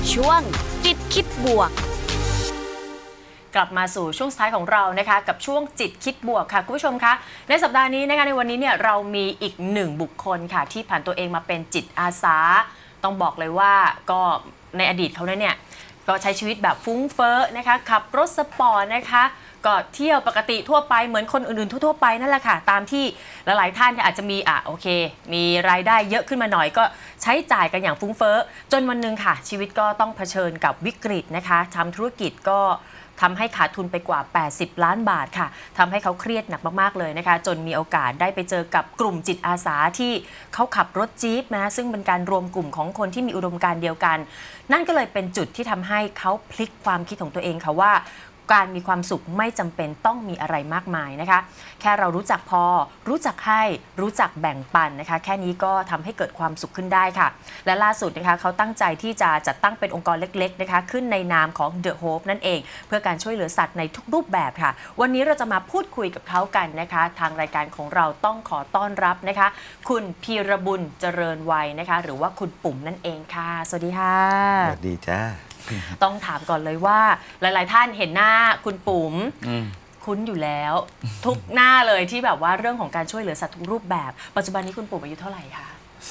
ช่วงจิตคิดบวกกลับมาสู่ช่วงสุดท้ายของเรานะคะกับช่วงจิตคิดบวกค่ะคุณผู้ชมคะในสัปดาห์นี้นะคะในวันนี้เนี่ยเรามีอีกหนึ่งบุคคลค่ะที่ผ่านตัวเองมาเป็นจิตอาสาต้องบอกเลยว่าก็ในอดีตเขาเนี่ยก็ใช้ชีวิตแบบฟุ้งเฟ้อนะคะขับรถสปอร์ตนะคะก็เที่ยวปกติทั่วไปเหมือนคนอื่นๆทั่วไปนั่นแหละค่ะตามที่หลายๆท่านอาจจะมีโอเคมีรายได้เยอะขึ้นมาหน่อยก็ใช้จ่ายกันอย่างฟุ้งเฟ้อจนวันนึงค่ะชีวิตก็ต้องเผชิญกับวิกฤตนะคะทำธุรกิจก็ทำให้ขาดทุนไปกว่า80 ล้านบาทค่ะทำให้เขาเครียดหนักมากๆเลยนะคะจนมีโอกาสได้ไปเจอกับกลุ่มจิตอาสาที่เขาขับรถจี๊ปนะซึ่งเป็นการรวมกลุ่มของคนที่มีอุดมการณ์เดียวกันนั่นก็เลยเป็นจุดที่ทำให้เขาพลิกความคิดของตัวเองค่ะว่าการมีความสุขไม่จำเป็นต้องมีอะไรมากมายนะคะแค่เรารู้จักพอรู้จักให้รู้จักแบ่งปันนะคะแค่นี้ก็ทำให้เกิดความสุขขึ้นได้ค่ะและล่าสุดนะคะเขาตั้งใจที่จะจัดตั้งเป็นองค์กรเล็กๆนะคะขึ้นในนามของ The Hope นั่นเองเพื่อการช่วยเหลือสัตว์ในทุกรูปแบบค่ะวันนี้เราจะมาพูดคุยกับเขากันนะคะทางรายการของเราต้องขอต้อนรับนะคะคุณพีรบุญเจริญวัยนะคะหรือว่าคุณปุ๋มนั่นเองค่ะสวัสดีค่ะสวัสดีจ้าต้องถามก่อนเลยว่าหลายๆท่านเห็นหน้าคุณปุ๋มคุ้นอยู่แล้วทุกหน้าเลยที่แบบว่าเรื่องของการช่วยเหลือสัตว์ทุกรูปแบบปัจจุบันนี้คุณปุ๋มอายุเท่าไหร่คะ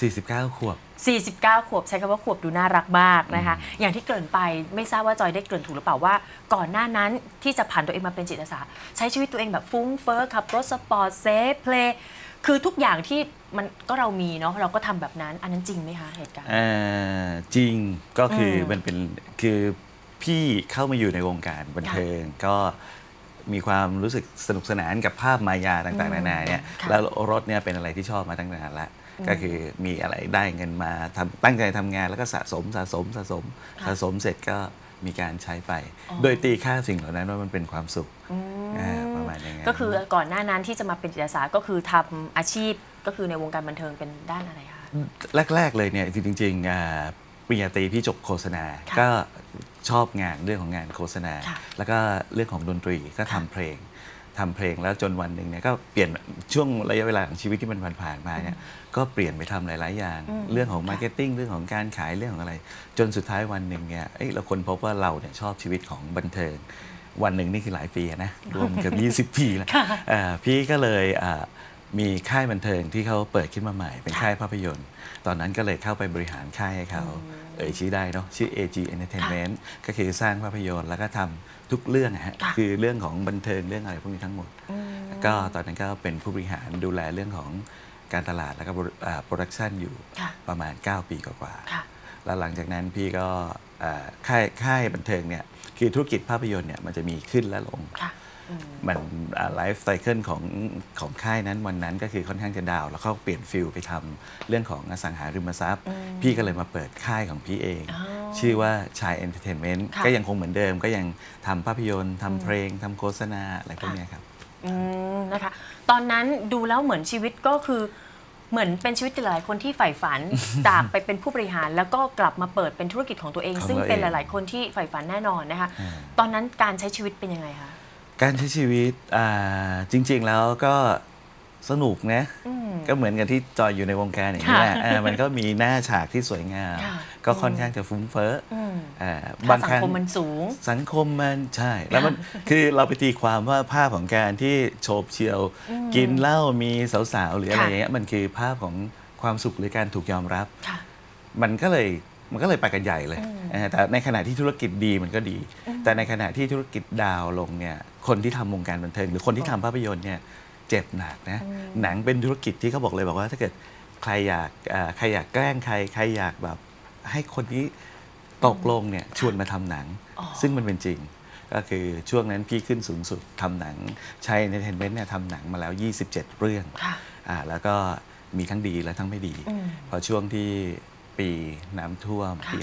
49 ขวบ 49 ขวบใช้คำว่าขวบดูน่ารักมากนะคะอย่างที่เกริ่นไปไม่ทราบว่าจอยได้เกริ่นถูกหรือเปล่าว่าก่อนหน้านั้นที่จะผ่านตัวเองมาเป็นจิตอาสาใช้ชีวิตตัวเองแบบฟุ้งเฟ้อขับรถสปอร์ตเซฟเพลย์คือทุกอย่างที่มันก็เรามีเนาะเราก็ทำแบบนั้นอันนั้นจริงไหมคะเหตุการณ์จริงก็คือมันเป็นคือพี่เข้ามาอยู่ในวงการบันเทิงก็มีความรู้สึกสนุกสนานกับภาพมายาต่างๆนานาเนี่ยแล้วรถเนี่ยเป็นอะไรที่ชอบมาตั้งนานแล้วก็คือมีอะไรได้เงินมาตั้งใจทำงานแล้วก็สะสมเสร็จก็มีการใช้ไปโดยตีค่าสิ่งเหล่านั้นว่ามันเป็นความสุขประมาณอย่างนั้นก็คือก่อนหน้านั้นที่จะมาเป็นจิตอาสาก็คือทำอาชีพก็คือในวงการบันเทิงเป็นด้านอะไรคะแรกๆเลยเนี่ยจริงๆปริญญาตรีพี่จบโฆษณาก็ชอบงานเรื่องของงานโฆษณาแล้วก็เรื่องของดนตรีก็ทำเพลงแล้วจนวันหนึ่งเนี่ยก็เปลี่ยนช่วงระยะเวลาของชีวิตที่มันผ่านมาเนี่ยก็เปลี่ยนไปทำหลายๆอย่างเรื่องของมาร์เก็ตติ้งเรื่องของการขายเรื่องของอะไรจนสุดท้ายวันหนึ่งเนี่ยเราค้นพบว่าเราเนี่ยชอบชีวิตของบันเทิงวันหนึ่งนี่คือหลายปีนะรวมเกือบ20 ปีแล้วพี่ก็เลยมีค่ายบันเทิงที่เขาเปิดขึ้นมาใหม่เป็นค่ายภาพยนตร์ตอนนั้นก็เลยเข้าไปบริหารค่ายให้เขาชื่อได้เนาะชื่อ AG Entertainment ก็คือสร้างภาพยนตร์แล้วก็ทำทุกเรื่องฮะคือเรื่องของบันเทิงเรื่องอะไรพวกนี้ทั้งหมดก็ตอนนั้นก็เป็นผู้บริหารดูแลเรื่องของการตลาดแล้วก็โปรดักชันอยู่ประมาณ9 ปีกว่าๆแล้วหลังจากนั้นพี่ก็ค่ายบันเทิงเนี่ยคือธุรกิจภาพยนตร์เนี่ยมันจะมีขึ้นและลงมันไลฟ์ไซเคิลของค่ายนั้นวันนั้นก็คือค่อนข้างจะดาวแล้วเขาเปลี่ยนฟิลไปทำเรื่องของอสังหาริมทรัพย์พี่ก็เลยมาเปิดค่ายของพี่เองชื่อว่าชายเอนเตอร์เทนเมนต์ก็ยังคงเหมือนเดิมก็ยังทำภาพยนตร์ทำเพลงทำโฆษณาอะไรพวกนี้ครับนะคะตอนนั้นดูแล้วเหมือนชีวิตก็คือเหมือนเป็นชีวิตหลายคนที่ใฝ่ฝัน จากไปเป็นผู้บริหารแล้วก็กลับมาเปิดเป็นธุรกิจของตัวเองซึ่งเป็นหลายๆคนที่ใฝ่ฝันแน่นอนนะคะตอนนั้นการใช้ชีวิตเป็นยังไงคะการใช้ชีวิตจริงๆแล้วก็สนุกนะก็เหมือนกันที่จอยอยู่ในวงการอย่างนี้แหละมันก็มีหน้าฉากที่สวยงามก็ค่อนข้างจะฟุ้งเฟ้อบางครั้งสังคมมันสูงสังคมมันใช่แล้วมันคือเราไปตีความว่าภาพของการที่โฉบเฉี่ยวกินเหล้ามีสาวๆหรืออะไรอย่างเงี้ยมันคือภาพของความสุขหรือการถูกยอมรับมันก็เลยไปกันใหญ่เลยแต่ในขณะที่ธุรกิจดีมันก็ดีแต่ในขณะที่ธุรกิจดาวลงเนี่ยคนที่ทำวงการบันเทิงหรือคนที่ทำภาพยนตร์เนี่ยเจ็บหนักนะหนังเป็นธุรกิจที่เขาบอกเลยบอกว่าถ้าเกิดใครอยากแกล้งใครอยากแบบให้คนนี้ตกลงเนี่ยชวนมาทำหนังซึ่งมันเป็นจริงก็คือช่วงนั้นพี่ขึ้นสูงสุดทำหนังใช้ในเทนเมนต์เนี่ยทำหนังมาแล้ว27 เรื่องแล้วก็มีทั้งดีและทั้งไม่ดีพอช่วงที่ปีน้ำท่วมปี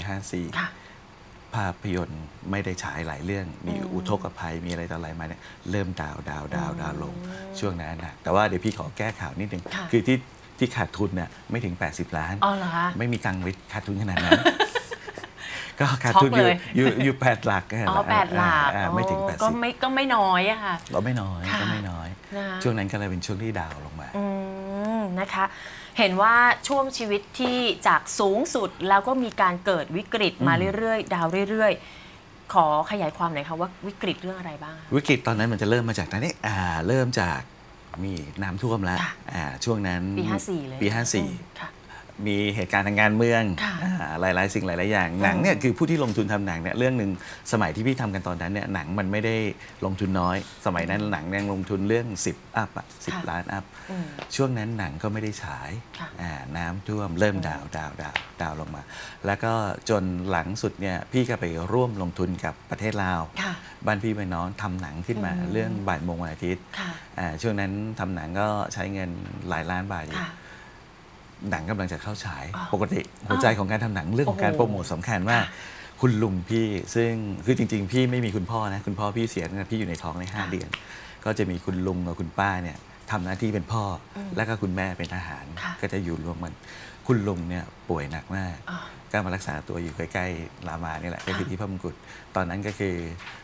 54ภาพยนตร์ไม่ได้ฉายหลายเรื่องมีอุทกภัยมีอะไรต่ออะไรมาเนี่ยเริ่มดาวลงช่วงนั้นนะแต่ว่าเดี๋ยวพี่ขอแก้ข่าวนิดนึงคือที่ขาดทุนเนี่ยไม่ถึง80 ล้านไม่มีตังค์ขาดทุนขนาดนั้นก็ขาดทุนอยู่8 หลัก 8 หลักไม่ถึง80 ก็ไม่น้อยอะค่ะก็ไม่น้อยช่วงนั้นก็เลยเป็นช่วงที่ดาวลงมานะคะเห็นว่าช่วงชีวิตที่จากสูงสุดแล้วก็มีการเกิดวิกฤตมาเรื่อยๆดาวเรื่อยๆขอขยายความหน่อยค่ะว่าวิกฤตเรื่องอะไรบ้างวิกฤตตอนนั้นมันจะเริ่มมาจากนั้นนี่เริ่มจากมีน้ำท่วมแล้วช่วงนั้นปี54เลยปี54มีเหตุการณ์ทางการเมืองหลายๆสิ่งหลายๆอย่างหนังเนี่ยคือผู้ที่ลงทุนทำหนังเนี่ยเรื่องหนึ่งสมัยที่พี่ทำกันตอนนั้นเนี่ยหนังมันไม่ได้ลงทุนน้อยสมัยนั้นหนังยังลงทุนเรื่อง10 อัพ10 ล้านอัพช่วงนั้นหนังก็ไม่ได้ฉายน้ำท่วมเริ่มดาวลงมาแล้วก็จนหลังสุดเนี่ยพี่ก็ไปร่วมลงทุนกับประเทศลาวบ้านพี่ไปน้องทำหนังขึ้นมาเรื่องบ่ายโมงวันอาทิตย์ช่วงนั้นทำหนังก็ใช้เงินหลายล้านบาทอยู่หนังกำลังจะเข้าฉายปกติหัวใจของการทำหนังเรื่องของการโปรโมทสำคัญว่าคุณลุงพี่ซึ่งคือจริงๆพี่ไม่มีคุณพ่อนะคุณพ่อพี่เสียตั้งแต่พี่อยู่ในท้องใน5 เดือนก็จะมีคุณลุงกับคุณป้าเนี่ยทำหน้าที่เป็นพ่อแล้วก็คุณแม่เป็นทหารก็จะอยู่รวมกันคุณลุงเนี่ยป่วยหนักมากก็มารักษาตัวอยู่ใกล้ๆรามานี่แหละก็คือที่พระมงกุฎตอนนั้นก็คือ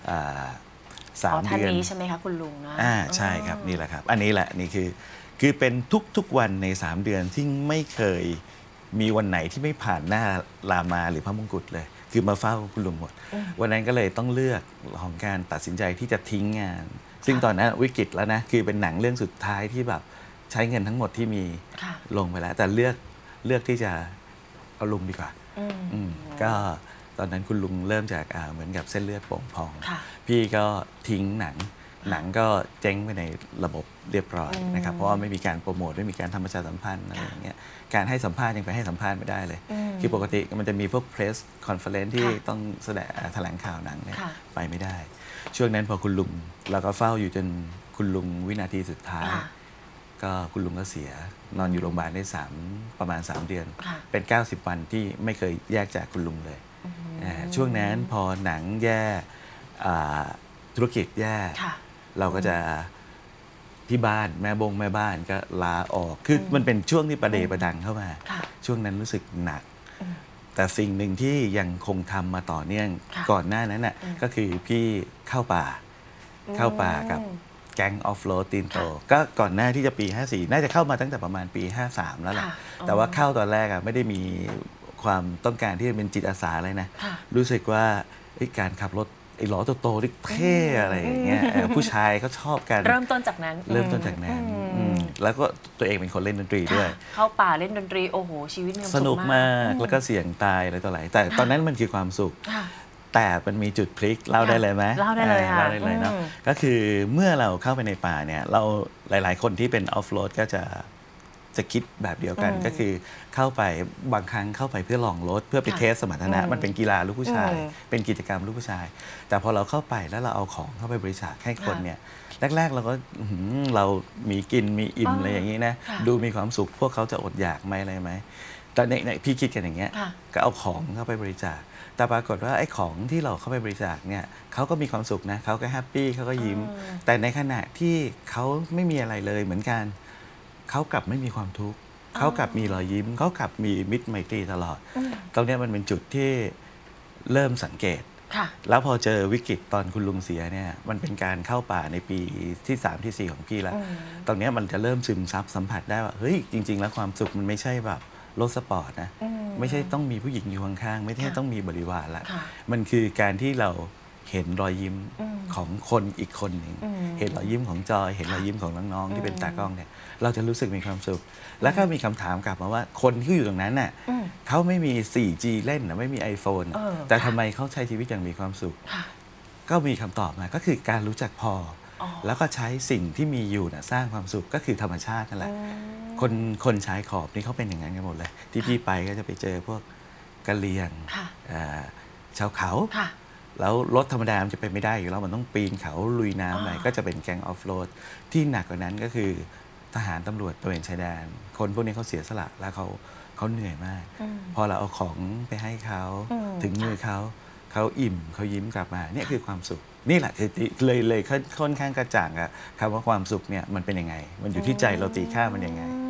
3 เดือนนี้ใช่ไหมคะคุณลุงนะใช่ครับนี่แหละครับอันนี้แหละนี่คือเป็นทุกวันใน3 เดือนที่ไม่เคยมีวันไหนที่ไม่ผ่านหน้ารามาหรือพระมงกุฎเลยคือมาเฝ้าคุณลุงหมดวันนั้นก็เลยต้องเลือกของการตัดสินใจที่จะทิ้งงานซึ่งตอนนั้นวิกฤตแล้วนะคือเป็นหนังเรื่องสุดท้ายที่แบบใช้เงินทั้งหมดที่มีลงไปแล้วแต่เลือกที่จะเอาลุงดีกว่าก็ตอนนั้นคุณลุงเริ่มจากเหมือนกับเส้นเลือดโป่งพองพี่ก็ทิ้งหนังก็เจ๊งไปในระบบเรียบร้อยนะครับเพราะว่าไม่มีการโปรโมทไม่มีการทำประชาสัมพันธ์อะไรอย่างเงี้ยการให้สัมภาษณ์ยังไปให้สัมภาษณ์ไม่ได้เลยคือปกติมันจะมีพวก press conference ที่ต้องแถลงข่าวหนังเนี่ยไปไม่ได้ช่วงนั้นพอคุณลุงเราก็เฝ้าอยู่จนคุณลุงวินาทีสุดท้ายก็คุณลุงก็เสียนอนอยู่โรงพยาบาลได้ประมาณ3 เดือนเป็น90 วันที่ไม่เคยแยกจากคุณลุงเลยช่วงนั้นพอหนังแย่ธุรกิจแย่เราก็จะที่บ้านแม่บ้านก็ลาออกคือมันเป็นช่วงที่ประเดประดังเข้ามาช่วงนั้นรู้สึกหนักแต่สิ่งหนึ่งที่ยังคงทำมาต่อเนื่องก่อนหน้านั้นน่ะก็คือพี่เข้าป่ากับแก๊งออฟโรดตีนโตก็ก่อนหน้าที่จะปี54น่าจะเข้ามาตั้งแต่ประมาณปี53แล้วแหละแต่ว่าเข้าตอนแรกไม่ได้มีความต้องการที่จะเป็นจิตอาสาเลยนะรู้สึกว่าการขับรถไอ้ล้อโตๆที่เท่อะไรอย่างเงี้ยผู้ชายเขาชอบกันเริ่มต้นจากนั้นแล้วก็ตัวเองเป็นคนเล่นดนตรีด้วยเข้าป่าเล่นดนตรีโอ้โหชีวิตมีความสนุกมากแล้วก็เสี่ยงตายอะไรต่ออะไรแต่ตอนนั้นมันคือความสุขแต่มันมีจุดพลิกเล่าได้เลยไหมเล่าได้เลยค่ะเล่าได้เลยเนาะก็คือเมื่อเราเข้าไปในป่าเนี่ยเราหลายๆคนที่เป็นออฟโรดก็จะคิดแบบเดียวกันก็คือเข้าไปบางครั้งเข้าไปเพื่อลองรถเพื่อไปเทสสมรรถนะมันเป็นกีฬาลูกผู้ชายเป็นกิจกรรมลูกผู้ชายแต่พอเราเข้าไปแล้วเราเอาของเข้าไปบริจาคให้คนเนี่ยแรกๆเราก็เรามีกินมีอิ่มอะไรอย่างนี้นะดูมีความสุขพวกเขาจะอดอยากไหมอะไรไหมตอนนี้พี่คิดกันอย่างเงี้ยก็เอาของเข้าไปบริจาคแต่ปรากฏว่าไอ้ของที่เราเข้าไปบริจาคเนี่ยเขาก็มีความสุขนะเขาก็แฮปปี้เขาก็ยิ้มแต่ในขณะที่เขาไม่มีอะไรเลยเหมือนกันเขากลับไม่มีความทุกข์เขากลับมีรอยยิ้มเขากลับมีมิตรไมตรีตลอดตรงนี้มันเป็นจุดที่เริ่มสังเกตแล้วพอเจอวิกฤตตอนคุณลุงเสียเนี่ยมันเป็นการเข้าป่าในปีที่3ที่4ของพี่แล้วตรงนี้มันจะเริ่มซึมซับสัมผัสได้ว่าเฮ้ยจริงๆแล้วความสุขมันไม่ใช่แบบรถสปอร์ตนะไม่ใช่ต้องมีผู้หญิงอยู่ข้างๆไม่ใช่ต้องมีบริวารละมันคือการที่เราเห็นรอยยิ้มของคนอีกคนหนึ่งเห็นรอยยิ้มของจอยเห็นรอยยิ้มของน้องๆที่เป็นตากล้องเนี่ยเราจะรู้สึกมีความสุขแล้วก็มีคำถามกลับมาว่าคนที่อยู่ตรงนั้นน่ะเขาไม่มี 4G เล่นนะไม่มี iPhone แต่ทำไมเขาใช้ชีวิตอย่างมีความสุขก็มีคำตอบมาก็คือการรู้จักพอแล้วก็ใช้สิ่งที่มีอยู่นะสร้างความสุขก็คือธรรมชาตินั่นแหละคนชายขอบนี่เขาเป็นอย่างนั้นกันหมดเลยที่พี่ไปก็จะไปเจอพวกกะเหรี่ยงชาวเขาแล้วรถธรรมดามันจะไปไม่ได้อยู่แล้วมันต้องปีนเขาลุยน้ำอะไรก็จะเป็นแก๊งออฟโรดที่หนักกว่านั้นก็คือทหารตำรวจตระเวนชายแดนคนพวกนี้เขาเสียสละแล้วเขาเหนื่อยมากพอเราเอาของไปให้เขาถึงมือเขาอิ่มเขายิ้มกลับมาเนี่ยคือความสุขนี่แหละคือเลยค่อนข้างกระจ่างอะคำว่าความสุขเนี่ยมันเป็นยังไงมันอยู่ที่ใจเราตีค่ามันยังไง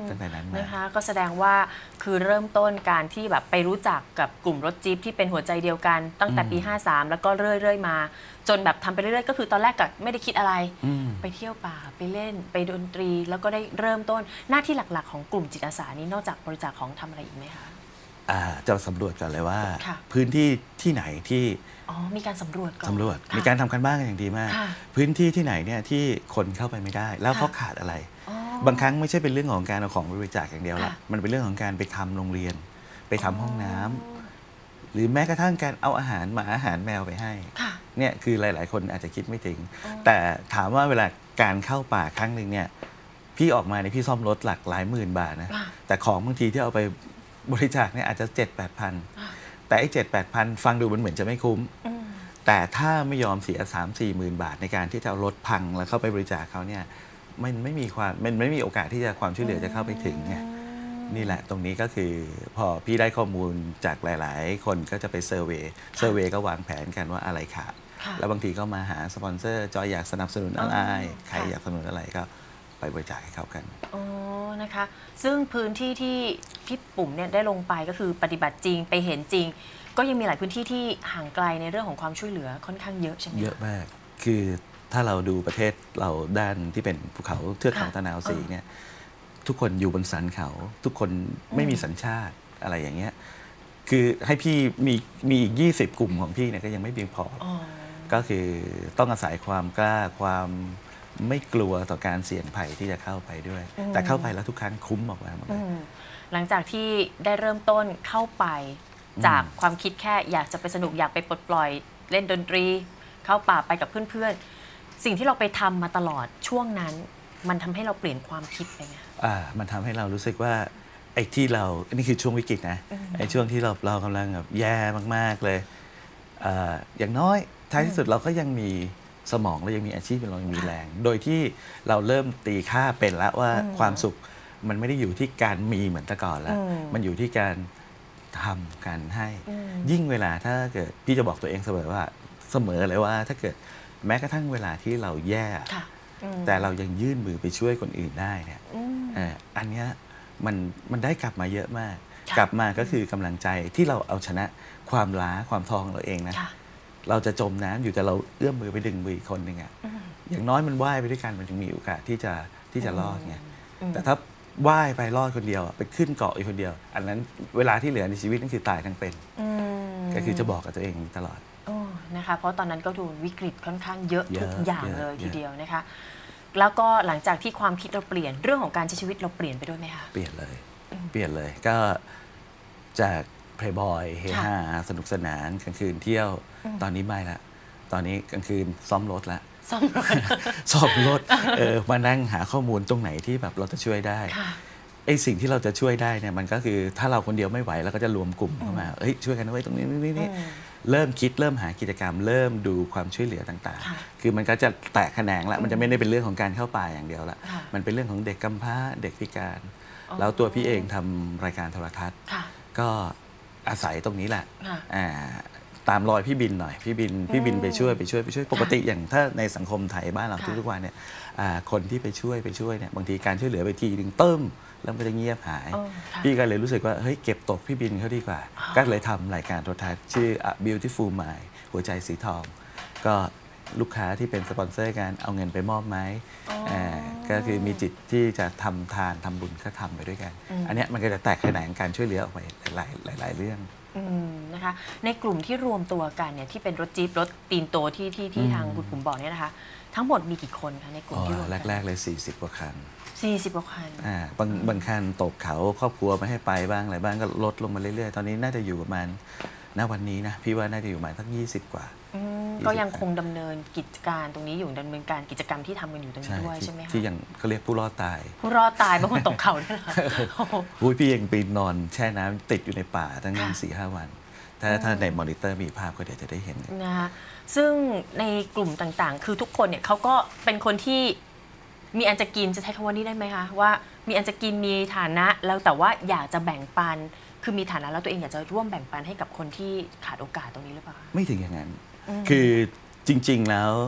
ตั้งแต่นั้นมานะคะก็แสดงว่าคือเริ่มต้นการที่แบบไปรู้จักกับกลุ่มรถจี๊ปที่เป็นหัวใจเดียวกันตั้งแต่ปี53แล้วก็เรื่อยๆมาจนแบบทำไปเรื่อยๆก็คือตอนแรกก็ไม่ได้คิดอะไรไปเที่ยวป่าไปเล่นไปดนตรีแล้วก็ได้เริ่มต้นหน้าที่หลักๆของกลุ่มจิตอาสานี้นอกจากบริจาคของทำอะไรอีกไหมคะจะสำรวจก่อนเลยว่าพื้นที่ที่ไหนที่มีการสำรวจก่อนมีการทำกันบ้านกันอย่างดีมากพื้นที่ที่ไหนเนี่ยที่คนเข้าไปไม่ได้แล้วเขาขาดอะไรบางครั้งไม่ใช่เป็นเรื่องของการเอาของบริจาคอย่างเดียวละมันเป็นเรื่องของการไปทำโรงเรียนไปทำห้องน้ำหรือแม้กระทั่งการเอาอาหารหมาอาหารแมวไปให้เนี่ยคือหลายๆคนอาจจะคิดไม่ถึงแต่ถามว่าเวลาการเข้าป่าครั้งหนึ่งเนี่ยพี่ออกมาเนี่ยพี่ซ่อมรถหลักหลายหมื่นบาทนะแต่ของบางทีที่เอาไปบริจาคเนี่ยอาจจะ 7-8 พันแต่ไอ้ 7-8 พันฟังดูมันเหมือนจะไม่คุ้มแต่ถ้าไม่ยอมเสีย 3-4 หมื่นบาทในการที่จะเอารถพังแล้วเข้าไปบริจาคเขาเนี่ยมันไม่มีโอกาสที่จะความช่วยเหลือจะเข้าไปถึงไงนี่แหละตรงนี้ก็คือพอพี่ได้ข้อมูลจากหลายๆคนก็จะไปเซอร์เวย์ก็วางแผนกันว่าอะไรขาดแล้วบางทีก็มาหาสปอนเซอร์จอยอยากสนับสนุนอะไรใครอยากสนับสนุนอะไรก็ไปบริจาคให้เขากันนะคะซึ่งพื้นที่ที่พี่ปุ๋มเนี่ยได้ลงไปก็คือปฏิบัติจริงไปเห็นจริงก็ยังมีหลายพื้นที่ที่ห่างไกลในเรื่องของความช่วยเหลือค่อนข้างเยอะใช่ไหมเยอะมากคือถ้าเราดูประเทศเราด้านที่เป็นภูเขาเทือกเขาตะนาวศรีเนี่ยทุกคนอยู่บนสันเขาทุกคนไม่มีสัญชาติอะไรอย่างเงี้ยคือให้พี่มีอีก20 กลุ่มของพี่เนี่ยก็ยังไม่เพียงพอก็คือต้องอาศัยความกล้าความไม่กลัวต่อการเสี่ยงภัยที่จะเข้าไปด้วยแต่เข้าไปแล้วทุกครั้งคุ้มออกมาหมดเลยหลังจากที่ได้เริ่มต้นเข้าไปจากความคิดแค่อยากจะไปสนุกอยากไปปลดปล่อยเล่นดนตรีเข้าป่าไปกับเพื่อนๆสิ่งที่เราไปทำมาตลอดช่วงนั้นมันทำให้เราเปลี่ยนความคิดไปไหมมันทำให้เรารู้สึกว่าไอ้ที่เรานี่คือช่วงวิกฤตนะไอ้ช่วงที่เรากำลังแบบแย่มากๆเลยอย่างน้อยท้ายที่สุดเราก็ยังมีสมองเรายังมีอาชีพเรายังมีแรงโดยที่เราเริ่มตีค่าเป็นแล้วว่าความสุขมันไม่ได้อยู่ที่การมีเหมือนแต่ก่อนแล้วมันอยู่ที่การทำการให้ยิ่งเวลาถ้าเกิดพี่จะบอกตัวเองเสมอเลยว่าถ้าเกิดแม้กระทั่งเวลาที่เราแย่แต่เรายังยื่นมือไปช่วยคนอื่นได้เนี่ยอันนี้มันได้กลับมาเยอะมากกลับมาก็คือกำลังใจที่เราเอาชนะความล้าความท้อของเราเองนะเราจะจมน้ำอยู่แต่เราเอื้อมมือไปดึงมืออีกคนหนึ่งอย่างน้อยมันว่ายไปด้วยกันมันจึงมีโอกาสที่จะรอดไงแต่ถ้าว่ายไปรอดคนเดียวไปขึ้นเกาะอีกคนเดียวอันนั้นเวลาที่เหลือในชีวิตนั่นคือตายทั้งเป็นก็คือจะบอกกับตัวเองตลอดนะคะเพราะตอนนั้นก็ดูวิกฤตค่อนข้างเยอะทุกอย่างเลยทีเดียวนะคะแล้วก็หลังจากที่ความคิดเราเปลี่ยนเรื่องของการใช้ชีวิตเราเปลี่ยนไปด้วยไหมคะเปลี่ยนเลยก็จากเพลย์บอยเฮฮาสนุกสนานกลางคืนเที่ยวตอนนี้ไม่ละตอนนี้กลางคืนซ่อมรถละซ่อมรถมานั่งหาข้อมูลตรงไหนที่แบบเราจะช่วยได้ไอ้สิ่งที่เราจะช่วยได้เนี่ยมันก็คือถ้าเราคนเดียวไม่ไหวเราก็จะรวมกลุ่มเข้ามาช่วยกันไว้ตรงนี้นี่เริ่มคิดเริ่มหากิจกรรมเริ่มดูความช่วยเหลือต่างๆคือมันก็จะแตกแขนงละมันจะไม่ได้เป็นเรื่องของการเข้าป่าอย่างเดียวละมันเป็นเรื่องของเด็กกำพร้าเด็กพิการแล้วตัวพี่เองทำรายการโทรทัศน์ก็อาศัยตรงนี้แหละตามรอยพี่บินหน่อยพี่บินไปช่วยปกติอย่างถ้าในสังคมไทยบ้านเราทุกวันเนี่ยคนที่ไปช่วยเนี่ยบางทีการช่วยเหลือไปทีนึงเติมแล้วมันจะเงียบหายพี่ก็เลยรู้สึกว่าเฮ้ยเก็บตกพี่บินเขาดีกว่าก็เลยทำรายการโทรทัศน์ชื่อ Beautiful Mind หัวใจสีทองก็ลูกค้าที่เป็นสปอนเซอร์กันเอาเงินไปมอบไหมก็คือมีจิตที่จะทำทานทำบุญก็ทำไปด้วยกันอันนี้มันก็จะแตกแขนงการช่วยเหลือออกไปหลายเรื่องนะคะในกลุ่มที่รวมตัวกันเนี่ยที่เป็นรถจี๊ปรถตีนโตที่ทางคุณปุ๋มบอกเนี่ยนะคะทั้งหมดมีกี่คนคะในกลุ่มที่รวมแรกเลย40 กว่าคัน 40 กว่าคันบางคันตกเขาครอบครัวไม่ให้ไปบ้างอะไรบ้างก็ลดลงมาเรื่อยๆตอนนี้น่าจะอยู่ประมาณณวันนี้นะพี่ว่าน่าจะอยู่ประมาณสัก20 กว่าก็ยังคงดำเนินกิจการตรงนี้อยู่ดำเนินการกิจกรรมที่ทำกันอยู่ตรงนี้ด้วยใช่ไหมคะที่ยังเขาเรียกผู้รอดตายบางคนตกเขาด้วยเหรอพี่ยังไปนอนแช่น้ำติดอยู่ในป่าตั้ง 4-5 วันถ้าในมอนิเตอร์มีภาพก็เดี๋ยวจะได้เห็นนะคะซึ่งในกลุ่มต่างๆคือทุกคนเนี่ยเขาก็เป็นคนที่มีอันจะกินจะใช้คำว่านี้ได้ไหมคะว่ามีอันจะกินมีฐานะแล้วแต่ว่าอยากจะแบ่งปันคือมีฐานะแล้วตัวเองอยากจะร่วมแบ่งปันให้กับคนที่ขาดโอกาสตรงนี้หรือเปล่าไม่ถึงอย่างนั้นคือจริงๆแล้ว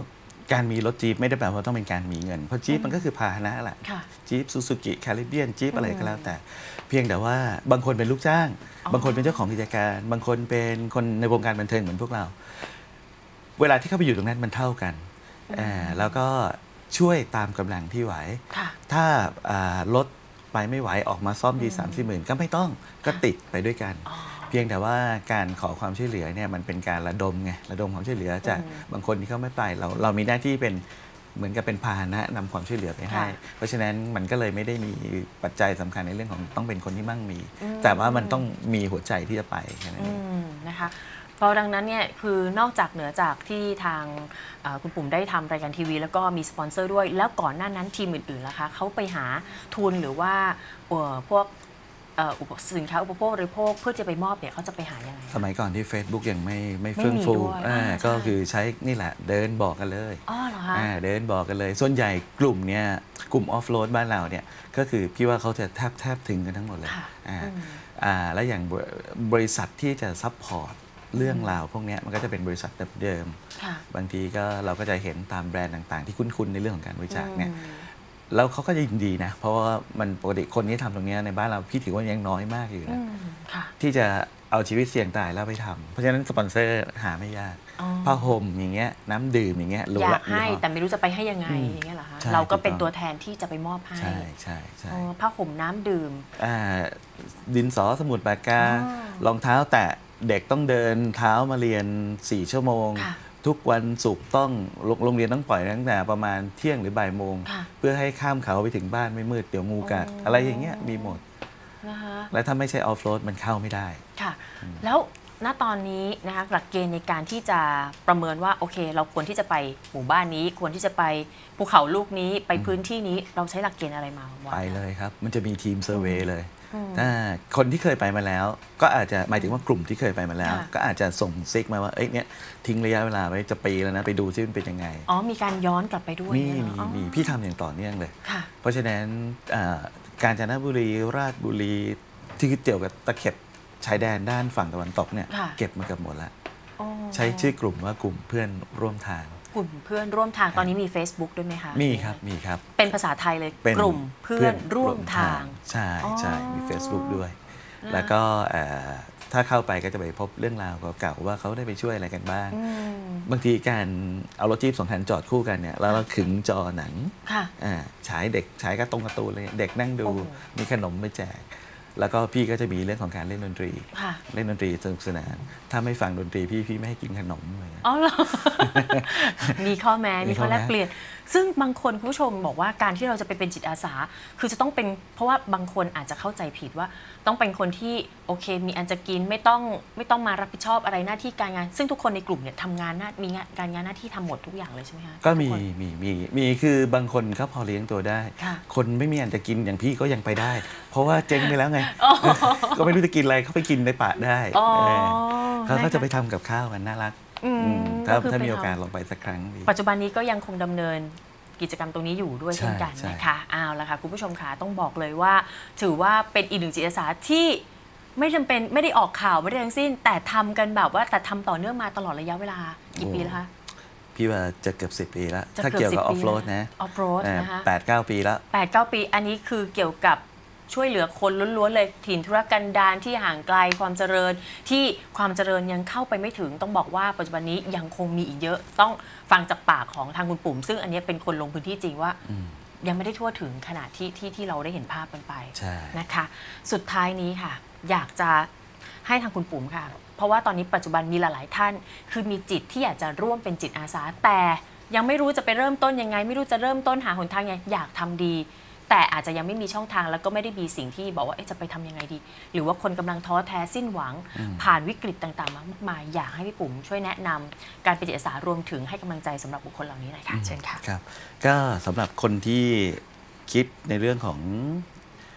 การมีรถจี๊ปไม่ได้แปลว่าต้องเป็นการมีเงินเพราะจี๊ปมันก็คือพาหนะแหละจี๊ปซูซูกิแคริเบียนจี๊ปอะไรก็แล้วแต่เพียงแต่ว่าบางคนเป็นลูกจ้างบางคนเป็นเจ้าของกิจการบางคนเป็นคนในวงการบันเทิงเหมือนพวกเราเวลาที่เข้าไปอยู่ตรงนั้นมันเท่ากันแล้วก็ช่วยตามกำลังที่ไหวถ้ารถไปไม่ไหวออกมาซ่อมดี3-4 หมื่นก็ไม่ต้องก็ติดไปด้วยกันเพียงแต่ว่าการขอความช่วยเหลือเนี่ยมันเป็นการระดมความช่วยเหลือจากบางคนที่เขาไม่ไปเรามีหน้าที่เป็นเหมือนกับเป็นพาหนะนำความช่วยเหลือไปให้เพราะฉะนั้นมันก็เลยไม่ได้มีปัจจัยสำคัญในเรื่องของต้องเป็นคนที่มั่งมีแต่ว่ามันต้องมีหัวใจที่จะไปแค่นั้นเองนะคะเพราะดังนั้นเนี่ยคือนอกจากเหนือจากที่ทางคุณปุ่มได้ทำรายการทีวีแล้วก็มีสปอนเซอร์ด้วยแล้วก่อนหน้านั้นทีมอื่นๆล่ะคะเขาไปหาทุนหรือว่าพวกสินค้าอุปโภคบริโภคเพื่อจะไปมอบเนี่ยเขาจะไปหายังไงสมัยก่อนที่ Facebook ยังไม่เฟื่องฟูก็คือใช้นี่แหละเดินบอกกันเลยเหรอคะเดินบอกกันเลยส่วนใหญ่กลุ่มเนี่ยกลุ่มออฟโรดบ้านเราเนี่ยก็คือพี่ว่าเขาจะแทบถึงกันทั้งหมดเลยแล้วอย่างบริษัทที่จะซัพพอร์ตเรื่องราวพวกนี้มันก็จะเป็นบริษัทเดิมบางทีก็เราก็จะเห็นตามแบรนด์ต่างๆที่คุ้นๆในเรื่องของการบริจาคเนี่ยแล้วเขาก็จะยินดีนะเพราะว่ามันปกติคนที่ทำตรงนี้ในบ้านเราพี่ถือว่ายังน้อยมากอยู่นะที่จะเอาชีวิตเสี่ยงตายแล้วไปทำเพราะฉะนั้นสปอนเซอร์หาไม่ยากผ้าห่มอย่างเงี้ยน้ำดื่มอย่างเงี้ยอยากให้แต่ไม่รู้จะไปให้ยังไงอย่างเงี้ยเหรอคะเราก็เป็นตัวแทนที่จะไปมอบให้ใช่ผ้าห่มน้ำดื่มดินสอสมุดปากการองเท้าแตะเด็กต้องเดินเท้ามาเรียน4 ชั่วโมงทุกวันศุกร์ต้องโรงเรียนต้องปล่อยตั้งแต่ประมาณเที่ยงหรือบ่ายโมงเพื่อให้ข้ามเขาไปถึงบ้านไม่มืดเดี๋ยวงูกัดอะไรอย่างเงี้ยมีหมดและถ้าไม่ใช่ออฟโรดมันเข้าไม่ได้ค่ะแล้วณตอนนี้นะคะหลักเกณฑ์ในการที่จะประเมินว่าโอเคเราควรที่จะไปหมู่บ้านนี้ควรที่จะไปภูเขาลูกนี้ไปพื้นที่นี้เราใช้หลักเกณฑ์อะไรมาไปเลยครับมันจะมีทีมเซอร์เวย์เลยถ้าคนที่เคยไปมาแล้วก็อาจจะหมายถึงว่ากลุ่มที่เคยไปมาแล้วก็อาจจะส่งซิกมาว่าเนี่ยทิ้งระยะเวลาไว้จะปีแล้วนะไปดูซิมันเป็นยังไงมีการย้อนกลับไปด้วยมีพี่ทำอย่างต่อเนื่องเลยเพราะฉะนั้นกาญจนบุรีราชบุรีที่เกี่ยวกับตะเข็บชายแดนด้านฝั่งตะวันตกเนี่ยเก็บมาเกือบหมดแล้วใช้ชื่อกลุ่มว่ากลุ่มเพื่อนร่วมทางกลุ่มเพื่อนร่วมทางตอนนี้มี Facebook ด้วยไหมคะมีครับเป็นภาษาไทยเลยกลุ่มเพื่อนร่วมทางใช่มี Facebook ด้วยแล้วก็ถ้าเข้าไปก็จะไปพบเรื่องราวเก่าๆว่าเขาได้ไปช่วยอะไรกันบ้างบางทีการเอารถจี๊ป2 คันจอดคู่กันเนี่ยแล้วเราขึงจอหนังฉายเด็กฉายการ์ตูนเลยเด็กนั่งดูมีขนมไปแจกแล้วก็พี่ก็จะมีเรื่องของการเล่นดนตรีเล่นดนตรีสนุกสนานถ้าไม่ฟังดนตรีพี่ไม่ให้กินขนมเลยเหรอ มีข้อแม้มีข้อแลกเปลี่ยนซึ่งบางคนคุณผู้ชมบอกว่าการที่เราจะไปเป็นจิตอาสาคือจะต้องเป็นเพราะว่าบางคนอาจจะเข้าใจผิดว่าต้องเป็นคนที่โอเคมีอันจะกินไม่ต้องมารับผิดชอบอะไรหน้าที่การงานซึ่งทุกคนในกลุ่มเนี่ยทำงานมีการงานหน้าที่ทำหมดทุกอย่างเลยใช่ไหมคะก็มีคือบางคนเขาพอเลี้ยงตัวได้คนไม่มีอันจะกินอย่างพี่ก็ยังไปได้เพราะว่าเจ๊งไปแล้วไงก็ไม่รู้จะกินอะไรเขาไปกินในป่าได้เขาก็จะไปทำกับข้าวกันน่ารักถ้ามีโอกาสลองไปสักครั้งปัจจุบันนี้ก็ยังคงดำเนินกิจกรรมตรงนี้อยู่ด้วยเช่นกันนะคะเอาละค่ะคุณผู้ชมค่ะต้องบอกเลยว่าถือว่าเป็นอีกหนึ่งจิตอาสาที่ไม่จำเป็นไม่ได้ออกข่าวไม่ได้ทั้งสิ้นแต่ทำกันแบบว่าแต่ทำต่อเนื่องมาตลอดระยะเวลากี่ปีแล้วคะพี่ว่าจะเกือบ10 ปีแล้วถ้าเกี่ยวกับออฟโรดนะออฟโรดนะคะ 8-9 ปีแล้ว 8-9 ปีอันนี้คือเกี่ยวกับช่วยเหลือคนล้วนๆเลยถิ่นธุรกันดารที่ห่างไกลความเจริญที่ความเจริญยังเข้าไปไม่ถึงต้องบอกว่าปัจจุบันนี้ยังคงมีอีกเยอะต้องฟังจากปากของทางคุณปุ่มซึ่งอันนี้เป็นคนลงพื้นที่จริงว่ายังไม่ได้ทั่วถึงขนาดที่เราได้เห็นภาพกันไปนะคะสุดท้ายนี้ค่ะอยากจะให้ทางคุณปุ่มค่ะเพราะว่าตอนนี้ปัจจุบันมีหลายๆท่านคือมีจิตที่อยากจะร่วมเป็นจิตอาสาแต่ยังไม่รู้จะไปเริ่มต้นยังไงไม่รู้จะเริ่มต้นหาหนทางยังไงอยากทำดีแต่อาจจะยังไม่มีช่องทางแล้วก็ไม่ได้มีสิ่งที่บอกว่าจะไปทำยังไงดีหรือว่าคนกำลังท้อแท้สิ้นหวังผ่านวิกฤตต่างๆมากมายอยากให้พี่ปุ๋มช่วยแนะนำการเป็นจิตอาสารวมถึงให้กำลังใจสำหรับบุคคลเหล่านี้หน่อยค่ะเชิญค่ะครับก็สำหรับคนที่คิดในเรื่องของ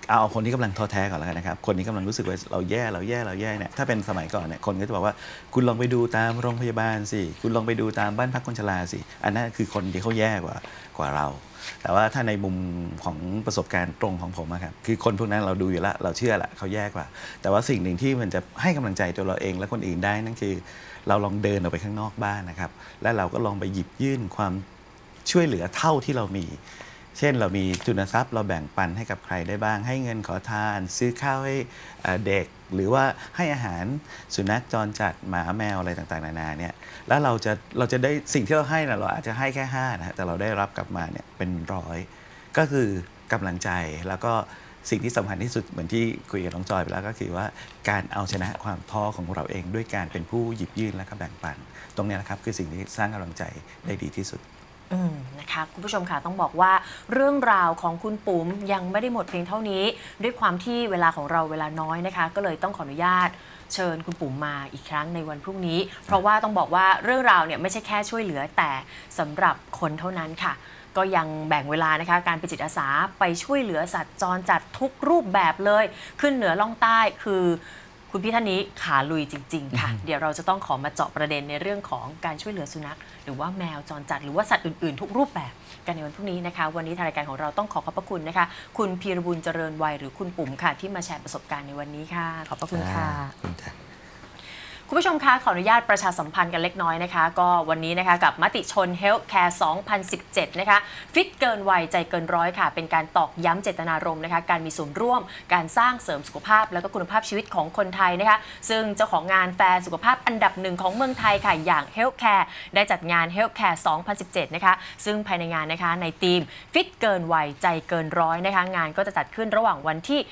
เอาคนที่กำลังท้อแท้ก่อนแล้วกันนะครับคนที่กำลังรู้สึกว่าเราแย่เนี่ยถ้าเป็นสมัยก่อนเนี่ยคนก็จะบอกว่าคุณลองไปดูตามโรงพยาบาลสิคุณลองไปดูตามบ้านพักคนชราสิอันนั้นคือคนที่เขาแย่กว่าเราแต่ว่าถ้าในมุมของประสบการณ์ตรงของผมครับคือคนพวกนั้นเราดูอยู่แล้วเราเชื่อละเขาแย่กว่าแต่ว่าสิ่งหนึ่งที่มันจะให้กำลังใจตัวเราเองและคนอื่นได้นั่นคือเราลองเดินออกไปข้างนอกบ้านนะครับและเราก็ลองไปหยิบยื่นความช่วยเหลือเท่าที่เรามีเช่นเรามีทุนทรัพย์เราแบ่งปันให้กับใครได้บ้างให้เงินขอทานซื้อข้าวให้เด็กหรือว่าให้อาหารสุนัขจรจัดหมาแมวอะไรต่างๆนานาเนี่ยแล้วเราจะได้สิ่งที่เราให้นะเราอาจจะให้แค่5นะแต่เราได้รับกลับมาเนี่ยเป็น100ก็คือกำลังใจแล้วก็สิ่งที่สำคัญที่สุดเหมือนที่คุยกับน้องจอยไปแล้วก็คือว่าการเอาชนะความท้อของเราเองด้วยการเป็นผู้หยิบยื่นและก็แบ่งปันตรงนี้นะครับคือสิ่งที่สร้างกำลังใจได้ดีที่สุดนะคะคุณผู้ชมค่ะต้องบอกว่าเรื่องราวของคุณปุ๋มยังไม่ได้หมดเพียงเท่านี้ด้วยความที่เวลาของเราเวลาน้อยนะคะก็เลยต้องขออนุญาตเชิญคุณปุ๋มมาอีกครั้งในวันพรุ่งนี้เพราะว่าต้องบอกว่าเรื่องราวเนี่ยไม่ใช่แค่ช่วยเหลือแต่สำหรับคนเท่านั้นค่ะก็ยังแบ่งเวลานะคะการเป็นจิตอาสาไปช่วยเหลือสัตว์จรจัดทุกรูปแบบเลยขึ้นเหนือล่องใต้คือคุณพี่ท่านนี้ขาลุยจริงๆค่ะเดี๋ยวเราจะต้องขอมาเจาะประเด็นในเรื่องของการช่วยเหลือสุนัขหรือว่าแมวจรจัดหรือว่าสัตว์อื่นๆทุกรูปแบบกันในวันพรุ่งนี้นะคะวันนี้ทางรายการของเราต้องขอบพระคุณนะคะคุณพีรบุญเจริญวัยหรือคุณปุ๋มค่ะที่มาแชร์ประสบการณ์ในวันนี้ค่ะขอบพระคุณค่ะคุณผู้ชมคะขออนุญาตประชาสัมพันธ์กันเล็กน้อยนะคะก็วันนี้นะคะกับมติชน Health Care 2017 นะคะฟิตเกินวัยใจเกินร้อยค่ะเป็นการตอกย้ำเจตนารมณ์นะคะการมีส่วนร่วมการสร้างเสริมสุขภาพและก็คุณภาพชีวิตของคนไทยนะคะซึ่งเจ้าของงานแฟร์สุขภาพอันดับ1ของเมืองไทยค่ะอย่าง Health Care ได้จัดงาน Health Care 2017 นะคะซึ่งภายในงานนะคะในธีมฟิตเกินวัยใจเกินร้อยนะคะงานก็จะจัดขึ้นระหว่างวันที่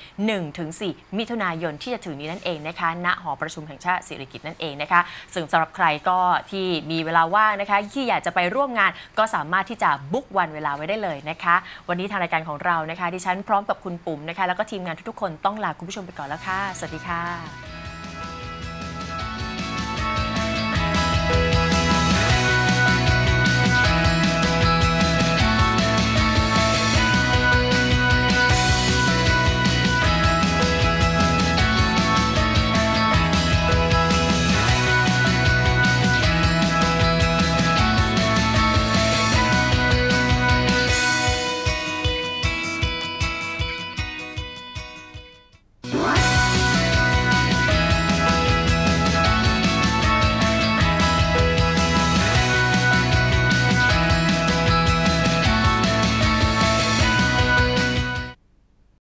1-4 มิถุนายนที่จะถึงนี้นั่นเองนะคะณหอประชุมแห่งชาติสิริกิติ์นั่นเองนะคะซึ่งสำหรับใครก็ที่มีเวลาว่างนะคะที่อยากจะไปร่วมงานก็สามารถที่จะบุ๊กวันเวลาไว้ได้เลยนะคะวันนี้ทางรายการของเรานะคะดิฉันพร้อมกับคุณปุ๋มนะคะแล้วก็ทีมงานทุกๆคนต้องลาคุณผู้ชมไปก่อนแล้วค่ะสวัสดีค่ะ